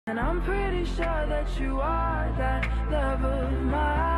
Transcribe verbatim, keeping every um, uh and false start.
And I'm pretty sure that you are that love of mine.